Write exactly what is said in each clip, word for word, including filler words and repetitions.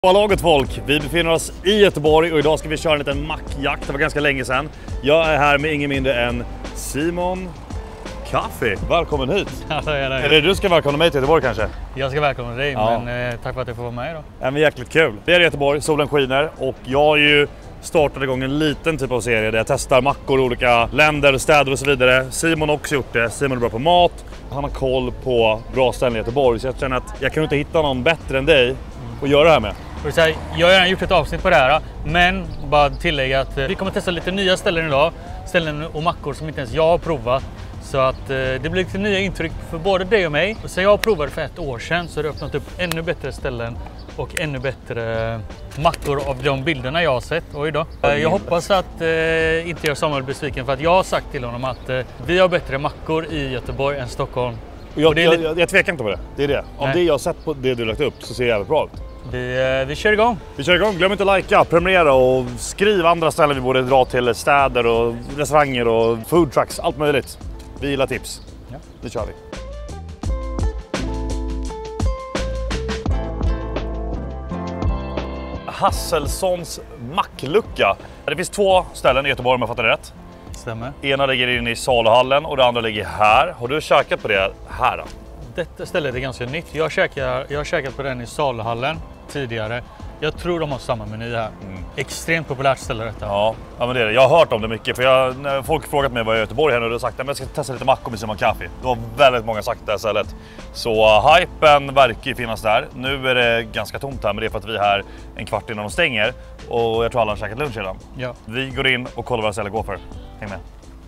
Laget folk, vi befinner oss i Göteborg och idag ska vi köra en liten mackjakt. Det var ganska länge sedan. Jag är här med ingen mindre än Simon Kaffe. Välkommen hit. Alltså, är det... Eller du ska välkomna mig till Göteborg kanske? Jag ska välkomna dig, ja. men eh, tack för att jag får vara med idag. Ja, men jäkligt kul. Vi är i Göteborg, solen skiner och jag har ju startat igång en liten typ av serie där jag testar mackor i olika länder, städer och så vidare. Simon har också gjort det. Simon är bra på mat. Han har koll på bra ställen i Göteborg, så jag känner att jag kan inte hitta någon bättre än dig att göra det här med. Jag har redan gjort ett avsnitt på det här, men bara tillägga att vi kommer testa lite nya ställen idag. Ställen och mackor som inte ens jag har provat. Så att det blir lite nya intryck för både dig och mig. Så jag provade för ett år sedan, så det har öppnat upp ännu bättre ställen och ännu bättre mackor av de bilderna jag har sett. Oj då. Jag hoppas att eh, inte gör Samuel besviken, för att jag har sagt till honom att eh, vi har bättre mackor i Göteborg än Stockholm. Och jag, och det är jag, jag, jag tvekar inte på det. Det är det. Om Nej. det jag har sett på det du lagt upp så ser det jävligt bra ut. Vi, vi kör igång. Vi kör igång. Glöm inte att likea, prenumerera och skriv andra ställen vi borde dra till, städer och restauranger och food trucks, allt möjligt. Vi gillar tips. Ja. Nu kör vi. Hasselsons macklucka. Det finns två ställen i Göteborg om jag fattar det rätt. Stämmer. Ena ligger inne i saluhallen och det andra ligger här. Har du käkat på det här då? Detta stället är ganska nytt. Jag, käkar, jag har käkat på den i saluhallen tidigare. Jag tror de har samma meny här. Mm. Extremt populärt ställe detta. Ja, ja men det är det. Jag har hört om det mycket. För jag, när folk frågat mig vad jag är i Göteborg här nu, och jag har sagt att jag ska testa lite mackor med Simon Kaffe. Det har väldigt många sagt det här stället. Så uh, hypen verkar ju finnas där. Nu är det ganska tomt här, men det är för att vi är här en kvart innan de stänger. Och jag tror alla har käkat lunch redan. Ja. Vi går in och kollar vad stället går för. Häng med.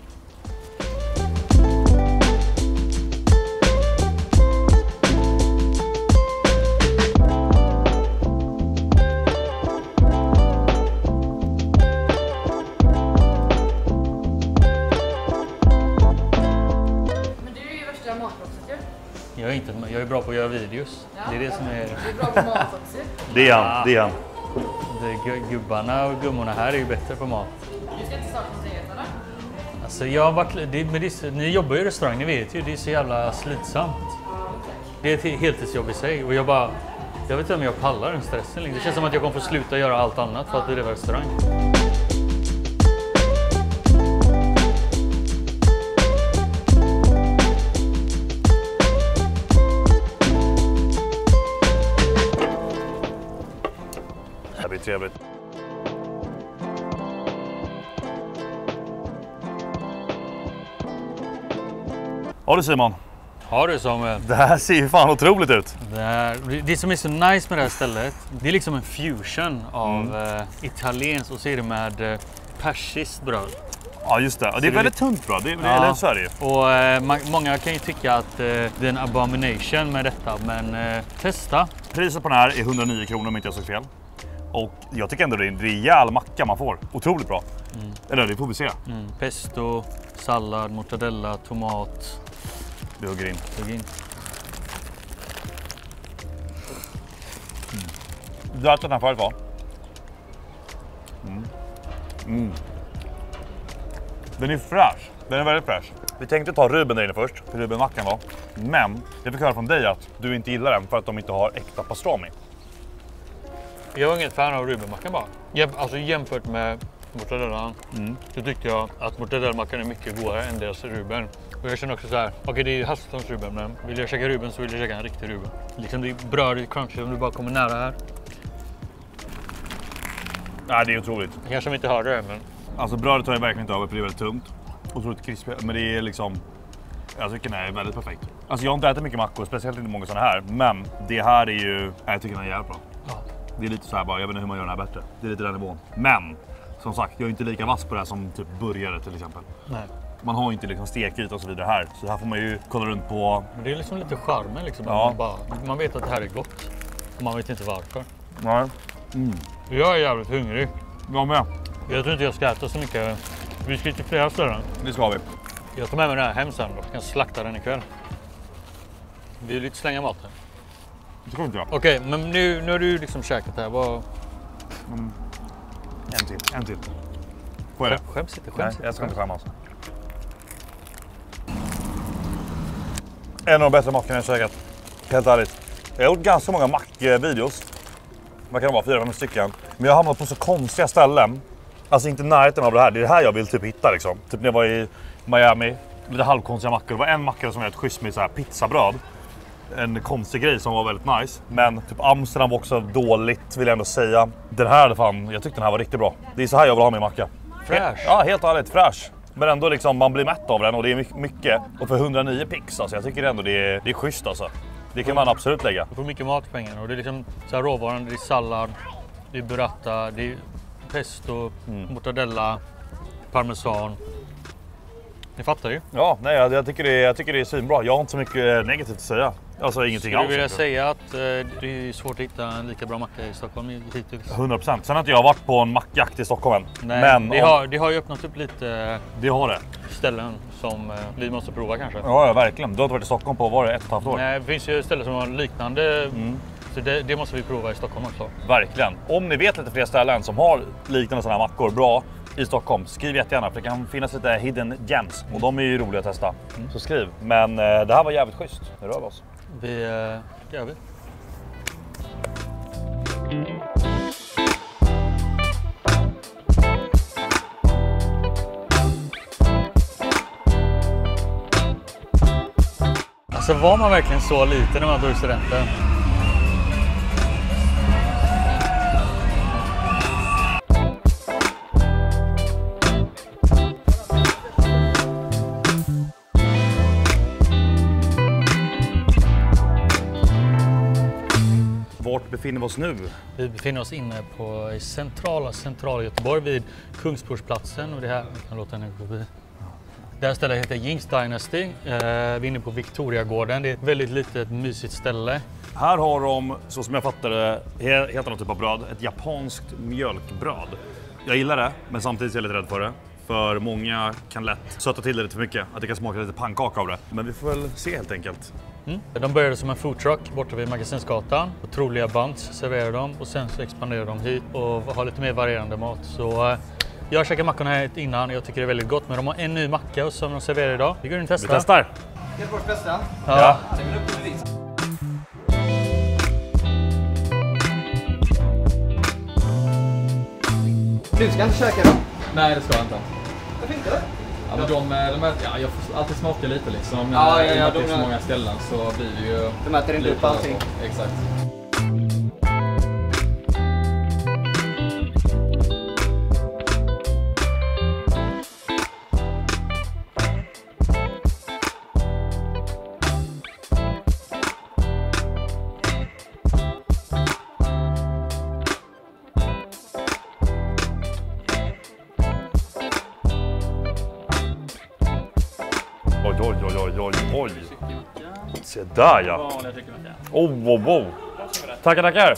Jag är, inte, jag är bra på att göra videos. Ja, det är det som är... Du är bra på mat också. Det är han, det är han. Det, gubbarna och gummorna här är ju bättre på mat. Du ska inte starta något eget, eller? Alltså jag har varit... Det, men det, ni jobbar ju i restaurang, ni vet ju. Det är så jävla slitsamt. Det är ett heltidsjobb i sig. Och jag bara... Jag vet inte om jag pallar den stressen. Det känns som att jag kommer få sluta göra allt annat för att driva restaurang. Det blir trevligt. Ja du Simon. Har du som... Det här ser ju fan otroligt ut. Det, här, det som är så nice med det här stället, det är liksom en fusion av Mm. eh, italienskt och så är det med eh, persiskt bröd. Ja just det, och det är det väldigt tunt bröd, det är, Ja. det är Sverige. Och eh, ma många kan ju tycka att eh, det är en abomination med detta, men eh, testa. Priset på den här är hundranio kronor om inte jag såg fel. Och jag tycker ändå det är en rejäl macka man får. Otroligt bra. Mm. Eller det får vi se. Mm. Pesto, sallad, mortadella, tomat. Vi hugger in. Hugg in. Mm. Du har ätit den här förut va? Mm. Mm. Den är fräsch. Den är väldigt fräsch. Vi tänkte ta Ruben där inne först, för Ruben-mackan var. Men jag fick höra från dig att du inte gillar den för att de inte har äkta pastrami. Jag var inget fan av Rubenmackan bara. Jäm alltså jämfört med mortadellan mm. så tyckte jag att mortadellmackan är mycket godare än deras Ruben. Och jag känner också så här, okej okay, det är ju Hasselsons Ruben, men vill jag käka Ruben så vill jag käka en riktig Ruben. Liksom det är brödet crunchy om du bara kommer nära här. Nej, det är otroligt. Jag kanske inte hörde det, men... Alltså brödet tar jag verkligen inte över för det är väldigt tungt. Otroligt krispigt, men det är liksom... Jag tycker den är väldigt perfekt. Alltså jag har inte ätit mycket mackor, speciellt inte många sådana här. Men det här är ju... Jag tycker den är jävligt bra. Ja. Det är lite så här bara, jag vet inte hur man gör den här bättre. Det är lite den nivån. Men, som sagt, jag är inte lika vass på det här som typ burgare till exempel. Nej. Man har ju inte liksom stekyta och så vidare här. Så här får man ju kolla runt på... Men det är liksom lite charmen liksom. Ja. Man, bara, man vet att det här är gott. Och man vet inte varför. Nej. Mm. Jag är jävligt hungrig. Jag med. Jag tror inte jag ska äta så mycket. Vi ska till flera ställen. Det ska vi. Jag tar med mig den här hem sen då. Jag kan slakta den ikväll. Vi vill inte slänga maten. Det ska vi inte göra. Okej, okay, men nu, nu har du liksom käkat här. Vad... Mm. En till, en till. Får jag det? Skäms inte, skäms Nej, inte. jag ska inte skämmas. En av de bättre mackorna jag käkat. Helt ärligt. Jag har gjort ganska många mackvideos. vad kan det vara, fyra, fem stycken. Men jag har hamnat på så konstiga ställen. Alltså inte närheten av det här, det är det här jag vill typ hitta liksom. Typ när jag var i Miami, lite halvkonstiga mackor. Det var en macka som var ett schysst med så här pizzabröd. En konstig grej som var väldigt nice. Men typ Amsterdam var också dåligt vill jag ändå säga. Den här, fan, jag tyckte den här var riktigt bra. Det är så här jag vill ha min macka. Fräsch. Ja, helt ärligt, fräsch. Men ändå liksom, man blir mätt av den och det är mycket. Och för hundranio pix, alltså jag tycker ändå det är, det är schysst alltså. Det kan man absolut lägga. Du får mycket mat för pengarna och det är liksom så här råvaran, det är sallad, det är burrata, det är pesto, mm. mortadella, parmesan. Ni fattar ju. Ja, nej, jag, jag, tycker det är, jag tycker det är svinbra. Jag har inte så mycket negativt att säga. Alltså ingenting alls. Skulle du vilja säga att eh, det är svårt att hitta en lika bra macka i Stockholm hittills? hundra procent. Sen har inte jag varit på en mackjakt i Stockholm än. Nej, men det, om... har, det har ju öppnat upp lite det har det. ställen som eh, vi måste prova kanske. Ja, ja, verkligen. Du har inte varit i Stockholm på, var det ett och ett halvt år? Nej, det finns ju ställen som har liknande. Mm. Så det, det måste vi prova i Stockholm också. Verkligen. Om ni vet lite fler ställen som har liknande sådana här mackor bra i Stockholm, skriv jättegärna för det kan finnas lite hidden gems och de är ju roliga att testa. Mm. Så skriv. Men eh, det här var jävligt schysst. Nu rör vi oss. Vi, eh, det gör vi. Alltså var man verkligen så liten när man tog studenten? Vart befinner vi oss nu? Vi befinner oss inne på i centrala centrala Göteborg vid Kungsportsplatsen och det här kan låta henne gå förbi. Det här stället heter Jinx Dynasty. Eh, vi är inne på Victoriagården. Det är ett väldigt litet mysigt ställe. Här har de, så som jag fattar det, helt annan typ av bröd. Ett japanskt mjölkbröd. Jag gillar det, men samtidigt är jag lite rädd för det. För många kan lätt söta till det lite för mycket. Att det kan smaka lite pannkaka av det. Men vi får väl se helt enkelt. Mm. De började som en foodtruck borta vid Magasinsgatan. Otroliga buns serverar de och sen så expanderar de hit och har lite mer varierande mat. Så jag käkade mackorna här innan. Jag tycker det är väldigt gott, men de har en ny macka som de serverar idag. Vi går in och testar. Vi testar. Göteborgs bästa. Ja. Ja. Sen vill upp till bevis. Du ska inte käka då? Nej, det ska jag inte. Varför inte? Ja, men de, de är, ja, jag får alltid smaka lite liksom. Men Ja, ja, ja, i och med att det är de så är- många ställen så blir det ju... De äter inte upp allting. Exakt. Oj, oj, oj, oj, oj, oj. Se där ja. Oh, wow, wow. Tackar, tackar.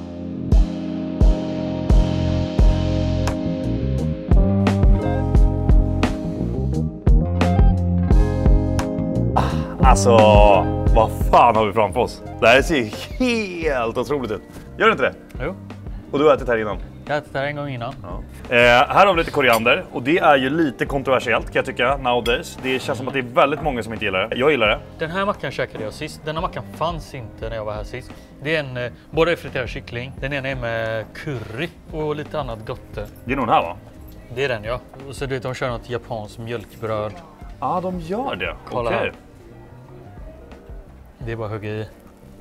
Alltså, vad fan har vi framför oss? Det här ser helt otroligt ut. Gör det inte det? Jo, Och du har ätit här innan? jag har ätit det här en gång innan. Ja. Eh, här har vi lite koriander och det är ju lite kontroversiellt kan jag tycka nowadays. Det känns som att det är väldigt många som inte gillar det. Jag gillar det. Den här mackan käkade jag sist. Den här mackan fanns inte när jag var här sist. Det är en, eh, båda är friterad kyckling. Den ena är med curry och lite annat gott. Det är nog den här va? Det är den ja. Och så du vet, de kör något japanskt mjölkbröd. Ja, ah, de gör det. Kolla Okej. här. Det är bara att hugga i.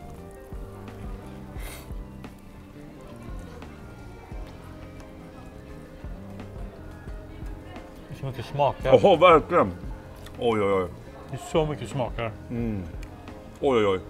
Det är så mycket smakar. Åh, oh, verkligen. Oj, oj, oj. Det är så mycket smakar. Mm. Oj, oj, oj.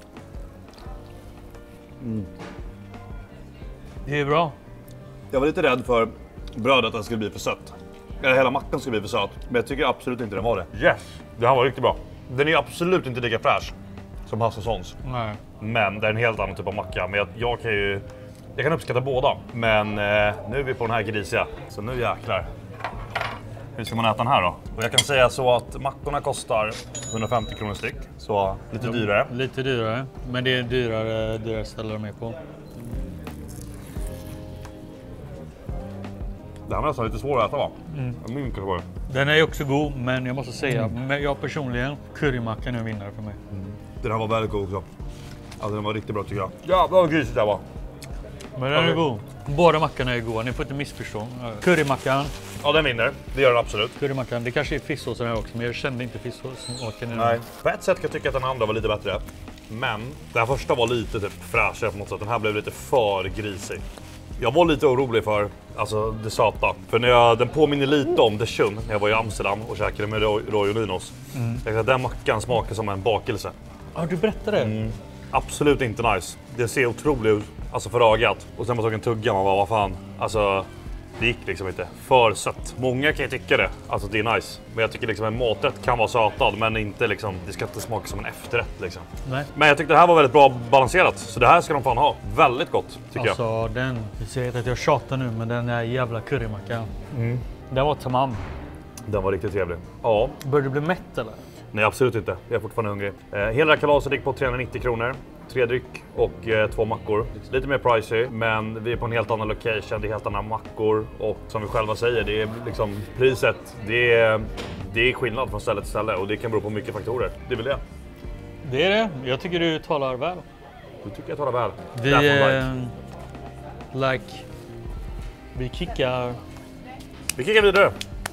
Mm. Det är bra. Jag var lite rädd för brödet att det skulle bli för sött. Eller hela mackan skulle bli för söt. Men jag tycker absolut inte den var det. Yes! Det här var riktigt bra. Den är absolut inte lika fräsch som Hasselssons. Nej. Men det är en helt annan typ av macka. Men jag, jag kan ju... Jag kan uppskatta båda. Men eh, nu är vi på den här grisiga. Så nu jäklar. Hur ska man äta den här då? Och jag kan säga så att mackorna kostar hundrafemtio kronor styck. Så lite dyrare. Lite dyrare. Men det är dyrare, dyrare ställer de är på. Det här var nästan lite svårare att äta va? Mm. Min var. Den är ju också god, men jag måste säga, men jag personligen, currymackan är en vinnare för mig. Den här var väldigt god också. Alltså den var riktigt bra tycker jag. Jävlar vad grisigt det här var. Men den är god. Båda mackorna är goda, ni får inte missförstå. Currymackan. Ja, den vinner. Det gör den absolut. Currymackan, det kanske är fisksåsen här också, men jag kände inte fisksåsen. Nej. På ett sätt kan jag tycka att den andra var lite bättre. Men den första var lite typ fräschare på något sätt. Den här blev lite för grisig. Jag var lite orolig för alltså, det söta. För när jag, den påminner lite om Dechun när jag var i Amsterdam och käkade med Roy, Roy och Linos. Mm. Jag tänkte att den mackan smakar som en bakelse. Ja, du berättade det. Mm. Absolut inte nice. Det ser otroligt ut, alltså för ögat. Och sen var jag tog en tugga och bara, vad fan. Alltså, det gick liksom inte. För sött. Många kan ju tycka det, alltså det är nice. Men jag tycker liksom en maträtt kan vara sötad, men inte liksom, det ska inte smaka som en efterrätt liksom. Nej. Men jag tyckte det här var väldigt bra balanserat. Så det här ska de fan ha. Väldigt gott, tycker alltså, jag. Alltså den, jag säger att jag tjatar nu, men den är jävla currymackan. Mm. Den var tamam. Den var riktigt trevlig. Ja. Börjar du bli mätt eller? Nej, absolut inte. Jag är fortfarande hungrig. Eh, hela kalaset gick på trehundranittio kronor. Tre dryck och eh, två mackor. Lite mer pricey, men vi är på en helt annan location. Det är helt andra mackor. Och som vi själva säger, det är liksom priset. Det är, det är skillnad från ställe till ställe. Och det kan bero på mycket faktorer. Det är väl det. Det är det. Jag tycker du talar väl. Du tycker jag talar väl. Vi, eh, like, vi kickar... Vi kickar vidare.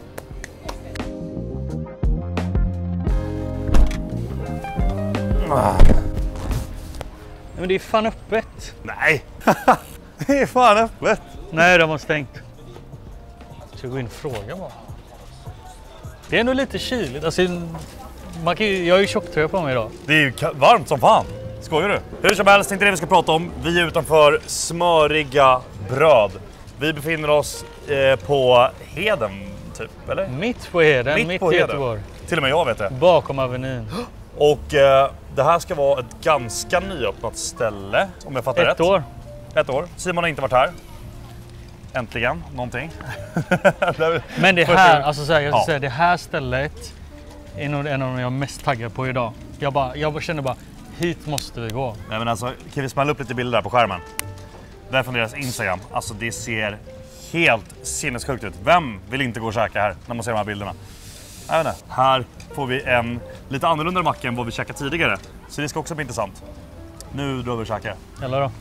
Ah. Men det är fan öppet. Nej, det är fan öppet. Nej, de har stängt. Ska jag gå in och fråga bara. Det är nog lite kyligt. Alltså, man kan ju, jag har ju tjocktröja på mig idag. Det är ju varmt som fan. Skojar du? Hur som helst, inte det vi ska prata om. Vi är utanför smöriga bröd. Vi befinner oss eh, på Heden, typ, eller? Mitt på Heden, mitt, mitt på i Göteborg. Till och med jag vet det. Bakom Avenyn. Och eh, det här ska vara ett ganska nyöppnat ställe, om jag fattar ett rätt. Ett år. Ett år. Simon har inte varit här. Äntligen, någonting. Men det här, alltså så här, jag ska ja. säga, det här stället är nog en av de jag är mest taggad på idag. Jag, bara, jag bara känner bara, hit måste vi gå. Nej, men alltså, kan vi smälla upp lite bilder där på skärmen? Det är från deras Instagram. Alltså det ser helt sinnessjukt ut. Vem vill inte gå och käka här när man ser de här bilderna? Jag vet inte. Här får vi en lite annorlunda macka än vad vi käkade tidigare. Så det ska också bli intressant. Nu drar vi och käkar. Eller då?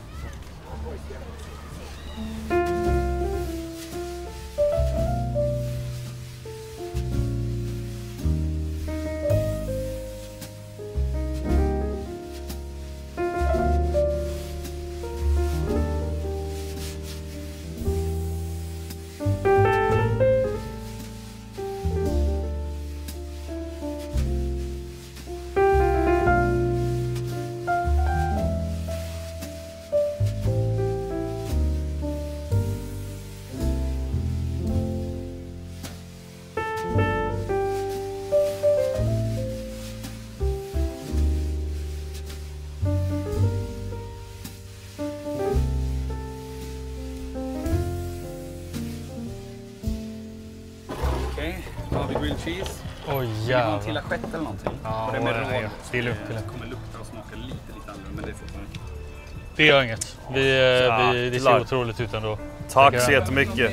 Då har vi grilled cheese. Oj, oh, jävlar. Till assiett eller någonting. Ja, det är med råd. Det är lugnt. Det kommer lukta och smaka lite, lite annorlunda, men det är fortfarande... Det gör inget. Vi, ja, vi, det ser otroligt ut ändå. Tack så jättemycket.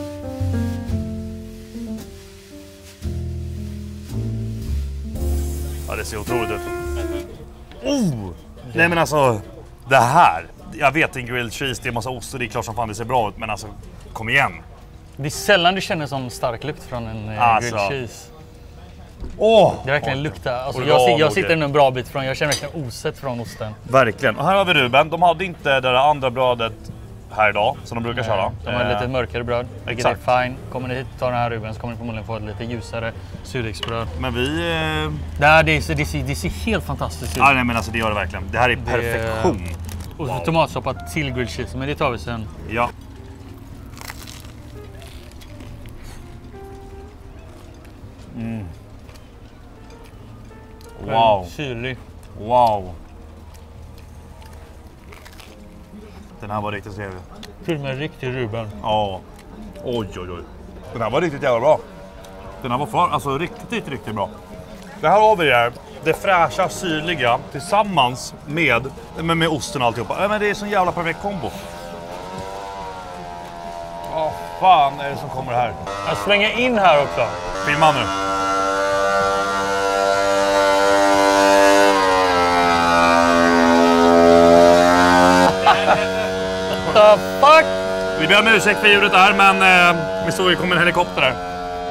Ja, det ser otroligt ut. Oh! Nej men alltså, det här. Jag vet en grilled cheese, det är massa ost och det är klart som fan det ser bra ut. Men alltså, kom igen. Det är sällan du känner sån stark lukt från en alltså. grilled cheese. Åh! Det verkligen luktar. Alltså, jag, jag sitter en bra bit från, jag känner verkligen oset från osten. Verkligen. Och här har vi Ruben. De hade inte det där andra brödet här idag som de brukar köra. De har lite mörkare bröd, vilket är fine. Kommer ni hit och tar den här Ruben så kommer ni förmodligen få ett lite ljusare surdegsbröd. Men vi... Eh... Nej, det, ser, det, ser, det ser helt fantastiskt ut. Ja, nej, men alltså det gör det verkligen. Det här är perfektion. Det, och wow. Tomatsoppa till grilled cheese, men det tar vi sen. Ja. Mm. Wow. Syrlig. Wow. Den här var riktigt trevlig. Till med riktig Ruben. Ja. Oj, oj, oj. Den här var riktigt jävla bra. Den här var för, alltså riktigt, riktigt bra. Det här har vi här. Det fräscha, syrliga tillsammans med, med, med osten och alltihopa. Men det är så jävla perfekt kombo. Vad fan är det som kommer här? Jag slänger in här också. Filma nu. What the fuck? Vi ber om ursäkt för ljudet där, men eh, vi såg ju kommer en helikopter där.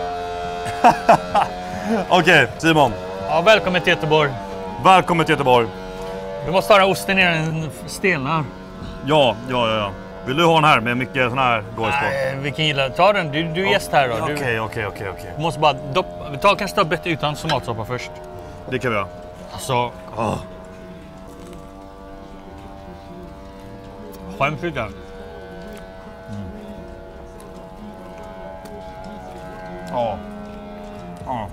Okej, okay, Simon. Ja, välkommen till Göteborg. Välkommen till Göteborg. Du måste ha osten ner en stelnar. Ja, ja, ja, ja. Vill du ha den här med mycket sån här gås på? Nej, vi kan gilla. Ta den. Du, du är gäst här då. Okej, okej, okej, okej. Du måste bara doppa. Vi tar kanske ta bett utan tomatsoppa först. Det kan vi göra. Alltså. Oh. Skäms inte. Mm. Ja. Ja.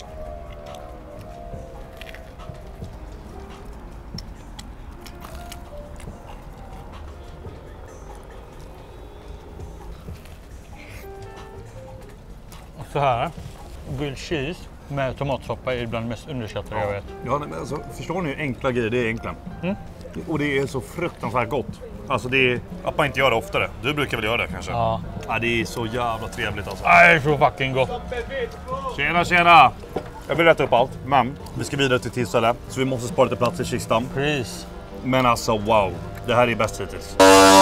Så här. Grilled cheese med tomatsoppa är bland det mest underskattade jag vet. Ja, men alltså, förstår ni hur enkla grejer det är egentligen? Mm. Och det är så fruktansvärt gott. Alltså det är att man inte gör det oftare. Du brukar väl göra det kanske? Ja. Ja, det är så jävla trevligt alltså. Det är så fucking gott. Tjena, tjena! Jag vill rätta upp allt, men vi ska vidare till tillställe. Så vi måste spara lite plats i kistan. Precis. Men alltså wow, det här är bäst hittills.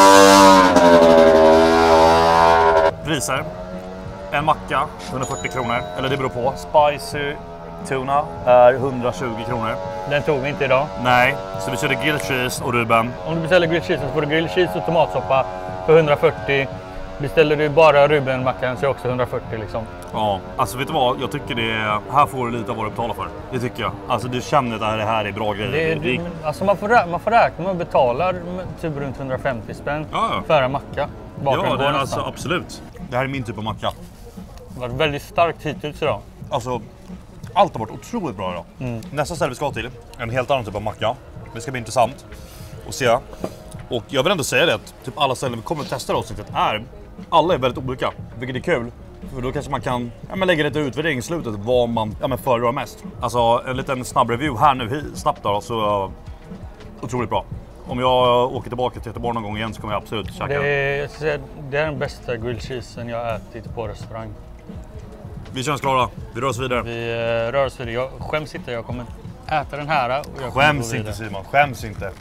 Priser. En macka, hundrafyrtio kronor. Eller det beror på. Spicy tuna är hundratjugo kronor. Den tog vi inte idag. Nej, så vi körde grilled cheese och Ruben. Om du beställer grilled cheese så får du grilled cheese och tomatsoppa för hundrafyrtio. Beställer du bara Ruben-mackan så är också hundrafyrtio liksom. Ja, alltså vet du vad? Jag tycker det är... Här får du lite av vad du betalar för. Det tycker jag. Alltså du känner att det här är bra grejer. Det är, det är... Alltså man får, man får räkna med att betala typ runt hundrafemtio spänn ja, ja. för en macka. Ja, det är alltså absolut. Det här är min typ av macka. Det har varit väldigt starkt hittills idag. Alltså, allt har varit otroligt bra idag. Mm. Nästa ställe vi ska till en helt annan typ av macka. Det ska bli intressant att se. Och jag vill ändå säga det att typ alla ställen vi kommer att testa avsnittet är, alla är väldigt olika. Vilket är kul. För då kanske man kan ja, men lägga lite utvärdering i slutet vad man ja, men föredrar mest. Alltså en liten snabb review här nu snabbt då, så uh, otroligt bra. Om jag åker tillbaka till Göteborg någon gång igen så kommer jag absolut käka. Det är, jag ska säga, det är den bästa grilled cheesen jag har ätit på restaurang. Vi känns klara. Vi rör oss vidare. Vi uh, rör oss vidare. Jag skäms inte. Jag kommer äta den här. Och jag skäms inte Simon. Skäms inte.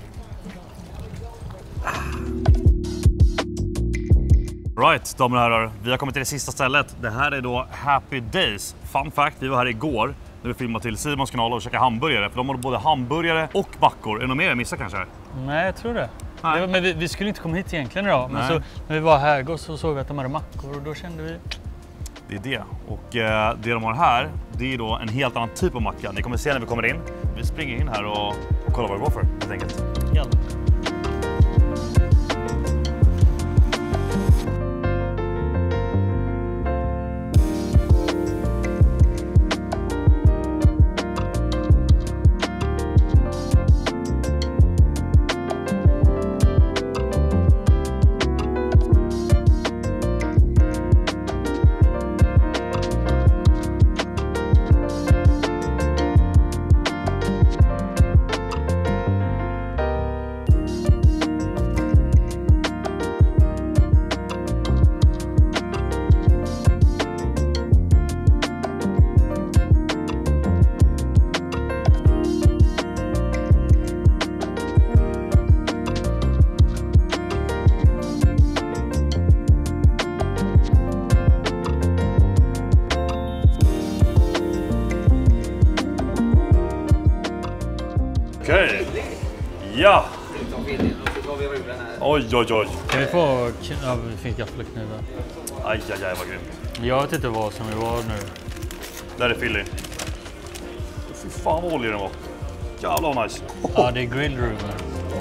Right, damer och herrar. Vi har kommit till det sista stället. Det här är då Happy Days. Fun fact, vi var här igår när vi filmade till Simons kanal och käkade hamburgare. För de har både hamburgare och mackor. Är det något mer jag missar kanske? Nej, jag tror det. Nej. det men vi, vi skulle inte komma hit egentligen idag. Men så, när vi var här så såg vi att de hade mackor och då kände vi... Det är det. Och eh, det de har här, det är då en helt annan typ av macka. Ni kommer se när vi kommer in. Vi springer in här och, och kollar vad det går för, helt enkelt. Jalla. Okej. Ja. Oj, oj, oj. Kan vi få... Ja, vi fick gaffelknivar. Aj, aj, aj, vad grymt. Jag vet inte vad som vi var nu. Där är Philly. Fy fan vad olja den var. Jävlar vad nice. Ja, det är grilled Ruben.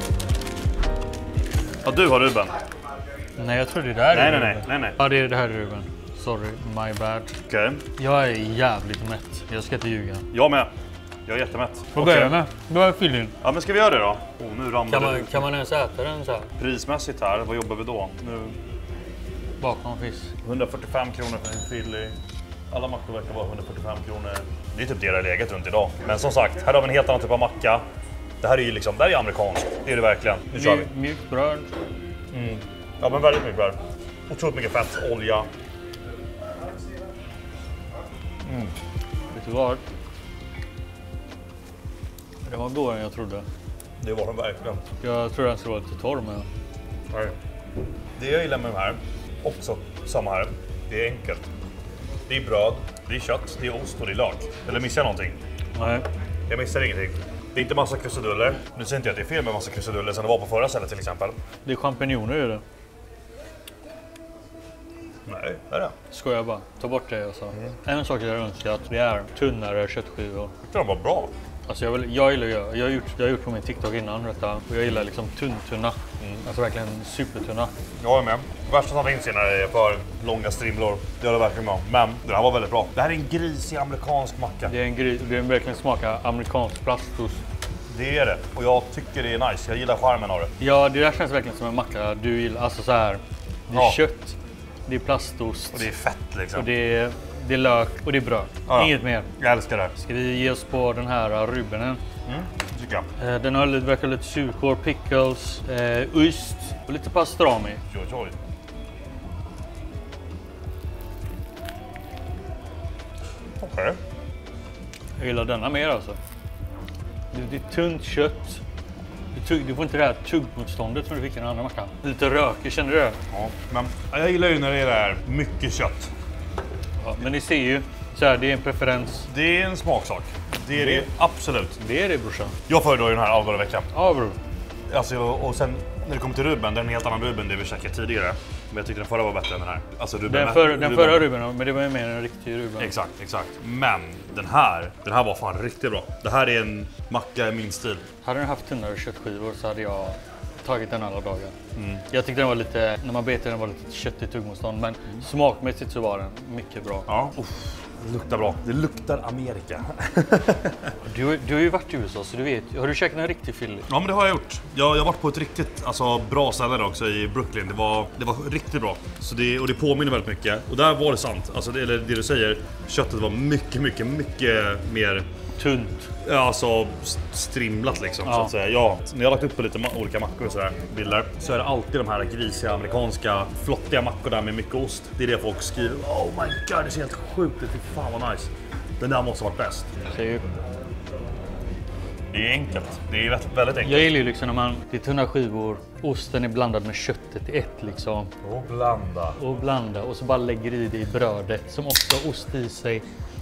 Ja, du har Ruben. Nej, jag tror det där nej, är nej, Ruben. nej, nej, nej. Ja, det är det här är Ruben. Sorry, my bad. Okej. Okay. Jag är jävligt mätt. Jag ska inte ljuga. Jag med. Jag är jättemätt. Vad börjar jag med? Då är fyllin. Ja, men ska vi göra det då? Oh, nu ramlar Kan man, det. kan man ens äta den så här? Prismässigt här, vad jobbar vi då? Nu Bakom fisk. hundrafyrtiofem kronor för en Philly. Alla mackor verkar vara hundrafyrtiofem kronor. Det är typ det där läget runt idag. Men som sagt, här har vi en helt annan typ av macka. Det här är ju liksom, det här är amerikanskt. Det är det verkligen. Nu kör vi. Mjukt bröd. Mm. Ja, men väldigt mycket bröd. Otroligt mycket fett, olja. Mm. Vet du vad? Det var godare än jag trodde. Det var den verkligen. Jag tror den skulle vara lite torr med. Nej. Det jag gillar med de här, också samma här. Det är enkelt. Det är bröd, det är kött, det är ost och det är lök. Eller missar jag någonting? Nej. Jag missar ingenting. Det är inte massa krusiduller. Nu säger inte jag att det är fel med massa krusiduller som det var på förra stället till exempel. Det är champinjoner i det. Nej, det är det. Skojar bara. Ta bort det och så. Mm. En sak jag önskar att det är tunnare köttskivor. Jag tyckte de var bra. Alltså jag, vill, jag gillar jag, jag har gjort jag har gjort på min TikTok innan detta och jag gillar liksom tunn-tunna. Mm. Alltså verkligen supertunna. Jag är med. Värsta som finns när det är för långa strimlor. Det är det verkligen bra. Men det här var väldigt bra. Det här är en grisig amerikansk macka. Det är en gris, det är verkligen smakar amerikansk plastost. Det är det. Och jag tycker det är nice. Jag gillar charmen av det. Ja, det där känns verkligen som en macka du gillar. Alltså så här. Det är ja. kött, det är plastost. Och det är fett liksom. Och det är, det är lök och det är bröd. Ja. Inget mer. Jag älskar det. Ska vi ge oss på den här rubenen? Mm, tycker jag. Den har lite, verkar lite surkål, pickles, eh, ost och lite pastrami. Oj, oj. Okej. Okay. Jag gillar denna mer alltså. Det, det är tunt kött. Du, tugg, du får inte det här tuggmotståndet som du fick i den andra mackan. Lite rökig, känner du det? Ja, men jag gillar ju när det är där mycket kött. Ja, men ni ser ju, så här, det är en preferens. Det är en smaksak. Det är det, det absolut. Det är det, brorsan. Jag föredrar ju den här Alvaro veckan. Ja, bror. Alltså, och sen när det kommer till Ruben, det är en helt annan Ruben det vi käkade tidigare. Men jag tyckte den förra var bättre än den här. Alltså, Ruben, den, för, den Ruben. förra Ruben, men det var ju mer en riktig Ruben. Exakt, exakt. Men den här, den här var fan riktigt bra. Det här är en macka i min stil. Hade den haft tunnare köttskivor så hade jag tagit den alla dagar. Mm. Jag tyckte den var lite, när man betade den var lite köttig tuggmotstånd, men mm. smakmässigt så var den mycket bra. Ja. Uff. Det luktar bra. Det luktar Amerika. du, du har ju varit i U S A så du vet. Har du käkat en riktig Philly? Ja, men det har jag gjort. Jag, jag har varit på ett riktigt alltså, bra ställe också i Brooklyn. Det var, det var riktigt bra. Så det, och det påminner väldigt mycket. Och där var det sant. Alltså det, eller det du säger, köttet var mycket, mycket, mycket mer tunt. Ja, alltså strimlat liksom, ja. Så att säga. Ja, när jag har lagt upp på lite ma olika mackor och sådär, bilder, så är det alltid de här grisiga, amerikanska, flottiga mackor där med mycket ost. Det är det folk skriver. Oh my god, det ser helt sjukt ut. Fan vad nice. Den där måste ha varit bäst. Ser Det är enkelt. Det är väldigt, väldigt enkelt. Jag gillar ju liksom när man, det är tunna skivor, osten är blandad med köttet i ett liksom. Och blanda. Och blanda. Och så bara lägger i det i brödet som också har ost i sig.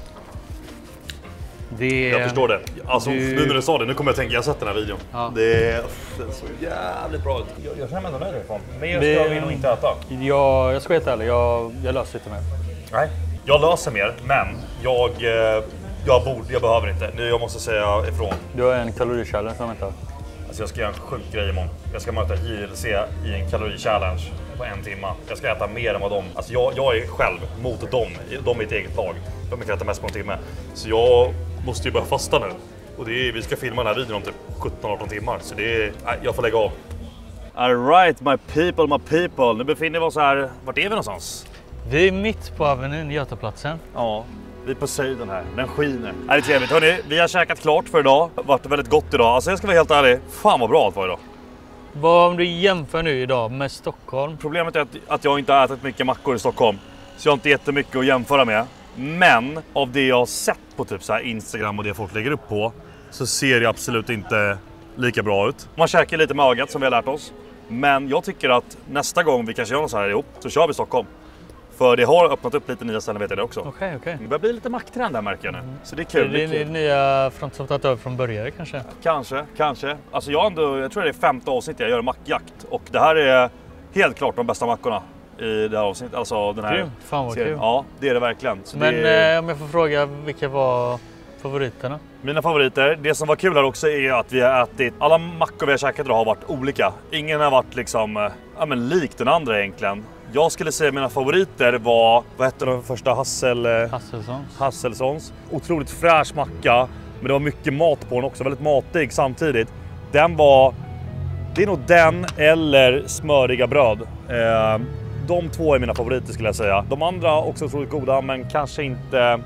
Det, jag förstår det. Alltså, du... nu när du sa det, nu kommer jag tänka, jag har sett den här videon. Ja. Det är så jävligt bra ut. Jag, jag känner mig ändå nöjd ifrån. Mer ska det... vi nog inte äta. Jag, jag ska vara helt ärlig, jag, jag löser inte mer. Nej, jag löser mer, men jag, jag, borde, jag behöver inte. Nu jag måste säga ifrån. Du har en kalorichallenge som väntar. Alltså jag ska göra en sjuk grej imorgon. Jag ska möta J L C i en kalorichallenge på en timme. Jag ska äta mer än vad de... Alltså jag, jag är själv mot dem. De är ett eget lag. De kan äta mest på en timme. Så jag måste ju börja fasta nu. Och det är, vi ska filma den här videon om typ sjutton arton timmar. Så det är... Nej, jag får lägga av. All right, my people, my people. Nu befinner vi oss här... Vart är vi någonstans? Vi är mitt på Avenyn, Götaplatsen. Ja, vi är på Södern här. Den skiner. Det är trevligt. Hörrni, vi har käkat klart för idag. Det har varit väldigt gott idag. Alltså jag ska vara helt ärlig. Fan vad bra allt var idag. Vad om du jämför nu idag med Stockholm? Problemet är att, att jag inte har ätit mycket mackor i Stockholm. Så jag har inte jättemycket att jämföra med. Men av det jag har sett på typ så här Instagram och det folk lägger upp på, så ser det absolut inte lika bra ut. Man käkar lite med ögat som vi har lärt oss. Men jag tycker att nästa gång vi kanske gör något så här ihop, så kör vi Stockholm. För det har öppnat upp lite nya ställen, vet jag det också. Okej, okay, okej. Okay. Det börjar bli lite macktrend där, märker jag nu. Mm. Så det är kul. Det är det, det nya från som tagit över från börjare kanske? Kanske, kanske. Alltså jag, ändå, jag tror det är femte avsnitt jag gör mackjakt. Och det här är helt klart de bästa mackorna i det här avsnittet. Alltså den här kul. Fan vad kul. Ja, det är det verkligen. Så Men det är... eh, om jag får fråga, vilka var favoriterna? Mina favoriter, det som var kul här också är att vi har ätit, alla mackor vi har käkat idag har varit olika. Ingen har varit liksom, ja men likt den andra egentligen. Jag skulle säga mina favoriter var, vad hette den första? Hassel... Hasselsons. Hasselsons. Otroligt fräsch macka, men det var mycket mat på den också, väldigt matig samtidigt. Den var, det är nog den eller smöriga bröd. Eh, de två är mina favoriter skulle jag säga. De andra också otroligt goda, men kanske inte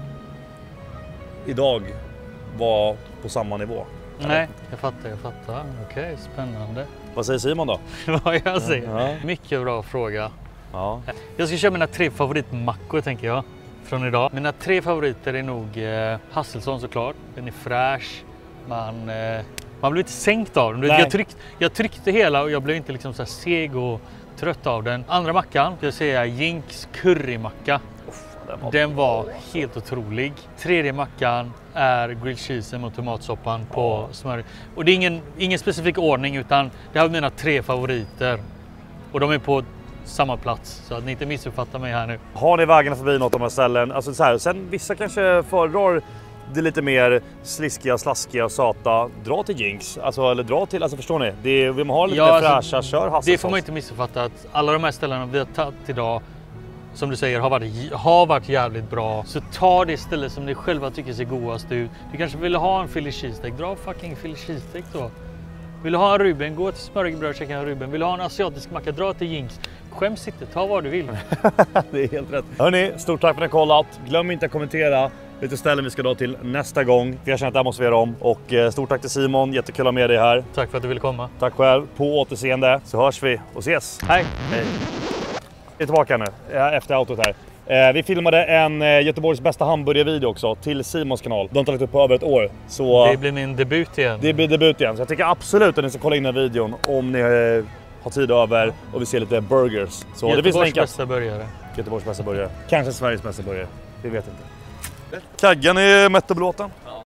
idag var på samma nivå. Nej, jag fattar, jag fattar. Okej, okay, spännande. Vad säger Simon då? Vad jag säger? Ja. Mycket bra fråga. Ja. Jag ska köra mina tre favoritmackor tänker jag från idag. Mina tre favoriter är nog eh, Hasselson såklart. Den är fräsch. Man, eh, man blir inte sänkt av den. Jag, tryck, jag tryckte hela och jag blev inte liksom så här seg och trött av den. Andra mackan, ska jag säga Jinks currymacka. Den var... Den var helt otrolig. Tredje mackan är grilled cheesen och tomatsoppan på smör. Och det är ingen, ingen specifik ordning, utan det här är mina tre favoriter. Och de är på samma plats, så att ni inte missuppfattar mig här nu. Har ni vägarna förbi något av de här ställen? Alltså så här, sen vissa kanske föredrar det lite mer sliskiga, slaskiga, sata. Dra till Jinks, alltså, eller dra till, alltså förstår ni? Det, vill man ha lite Ja, mer alltså, fräscha, kör Hasselfors. Det får man inte missuppfatta, att alla de här ställena vi har tagit idag, som du säger, har varit, har varit jävligt bra. Så ta det ställe som ni själva tycker ser godast ut. Du kanske vill ha en Philly cheesesteak, dra fucking Philly cheesesteak då. Vill du ha en Ruben, gå till smörgåsbröd och käka en Ruben. Vill du ha en asiatisk macka, dra till Jinks. Skäms inte, ta vad du vill. Det är helt rätt. Hörrni, stort tack för att ni har kollat. Glöm inte att kommentera lite ställen vi ska dra till nästa gång. För jag känner att det här måste vi göra om. Och eh, stort tack till Simon, jättekul att ha med dig här. Tack för att du ville komma. Tack själv, på återseende så hörs vi och ses. Hej! Hej. Vi är tillbaka nu efter autot här. Eh, vi filmade en eh, Göteborgs bästa hamburgervideo också till Simons kanal. De har inte lagt upp på över ett år. Så det blir min debut igen. Det blir debut igen. Så jag tycker absolut att ni ska kolla in den videon om ni eh, har tid över och vi ser lite burgers. Så Göteborgs det finns länkat. bästa burgare. Göteborgs bästa burgare. Kanske Sveriges bästa burgare. Vi vet inte. Kaggan är mätt och belåten.